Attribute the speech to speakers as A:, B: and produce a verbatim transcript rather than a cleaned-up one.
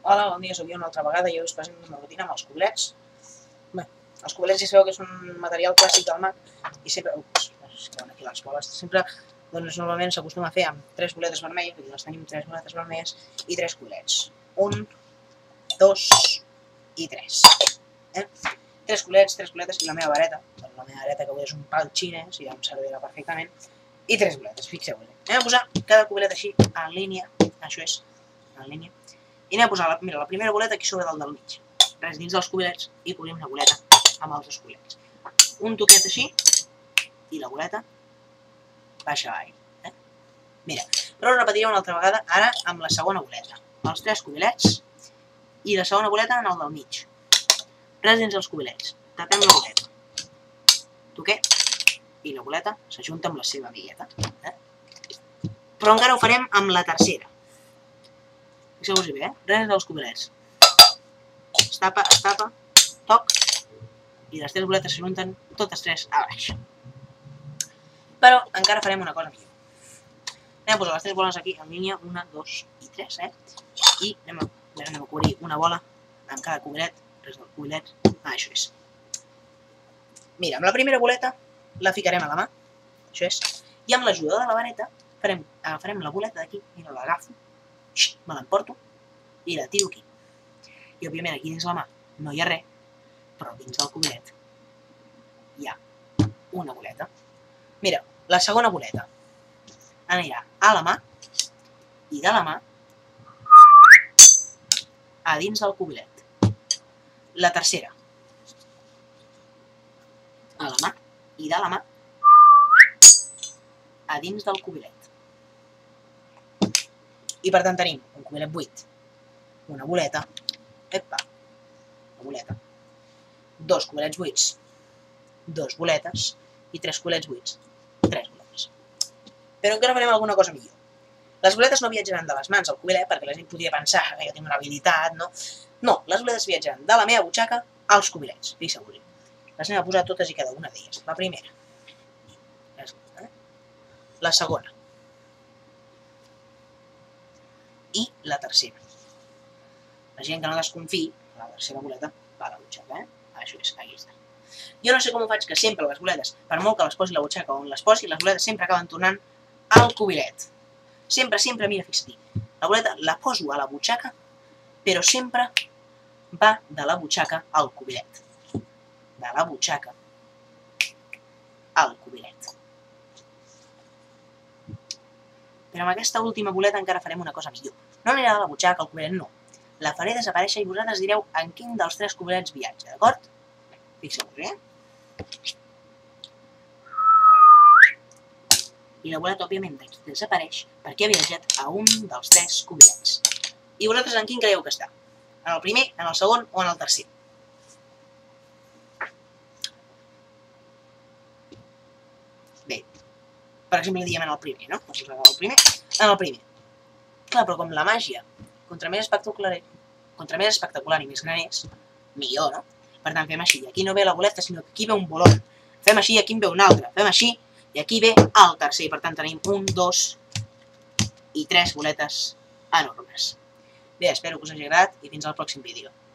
A: Hola, bon dia, soc jo una altra vegada i us presento una rutina amb els coblets. Bé, els coblets ja sabeu que és un material clàssic del mag i sempre... Ups, es queuen aquí les boles. Sempre, doncs, normalment s'acostuma a fer amb tres boletes vermelles, perquè les tenim tres boletes vermelles, i tres coblets. Un, dos i tres. Eh? Tres colets, tres coletes i la meva vareta. La meva vareta que avui és un pal xinès, i ja em servirà perfectament. I tres coletes, fixeu-vos. Anem a posar cada colet així, en línia, això és, en línia. I anem a posar, la, mira, la primera boleta aquí sobre del del mig. Res dins dels coblets i cobrim la boleta amb els dos coblets. Un toquet així i la boleta baixa avall. Eh? Mira, però ho repetiré una altra vegada ara amb la segona boleta. Els tres coblets i la segona boleta en el del mig. Res dins els coblets. Tapem la boleta. Toquet i la boleta s'ajunta amb la seva amigueta. Eh? Però encara ho farem amb la tercera. Fixeu-vos-hi bé, eh? Res dels coblets. Es tapa, es tapa, toc, i les tres boletes s'ajunten totes tres a baix. Però encara farem una cosa millor. Anem a posar les tres boles aquí en línia, una, dos i tres, eh? I anem a, anem a cobrir una bola en cada coblet, res del coblet, ah, això és. Mira, amb la primera boleta la ficarem a la mà, això és, i amb l'ajuda de la vareta farem, agafarem la boleta d'aquí, mira, l'agafo, me l'emporto i la tiro aquí. I òbviament aquí dins la mà no hi ha res, però dins del coblet hi ha una boleta. Mira, la segona boleta anirà a la mà i de la mà a dins del coblet. La tercera a la mà i de la mà a dins del coblet. I per tant tenim un cobelet buit, una boleta, epa, una boleta, dos cobelets buits, dos boletes i tres cobelets buits, tres boletes. Però encara farem alguna cosa millor. Les boletes no viatjaran de les mans al cobelet perquè la gent podria pensar que jo tinc una habilitat, no? No, les boletes viatjaran de la meva butxaca als cobelets, fixeu-vos-hi. Les anem a posar totes i cada una d'elles. La primera, la segona, i la tercera. La gent que no desconfiï, la tercera boleta va a la butxaca, eh? Això és, aquí està. Jo no sé com ho faig, que sempre les boletes, per molt que les posi a la butxaca on les posi, les boletes sempre acaben tornant al cobilet. Sempre, sempre, mira, fixa't-hi. La boleta la poso a la butxaca, però sempre va de la butxaca al cobilet. De la butxaca al cobilet. Però amb aquesta última boleta encara farem una cosa millor. No anirà de la butxaca al cobelet, no. La faré desaparèixer i vosaltres direu en quin dels tres cobelets viatja, d'acord? Fixeu-vos, eh? I la boleta, òbviament, d'aquí desapareix perquè ha viatjat a un dels tres cobelets. I vosaltres en quin creieu que està? En el primer, en el segon o en el tercer? Bé, per exemple, diem en el primer, no? En el primer, en el primer. Clar, però com la màgia, contra més espectacular, contra més espectacular i més gran és, millor, no? Per tant, fem així, i aquí no ve la boleta, sinó que aquí ve un bolon. Fem així i aquí en ve un altre. Fem així i aquí ve el tercer. Per tant, tenim un, dos i tres boletes enormes. Bé, espero que us hagi agradat i fins al pròxim vídeo.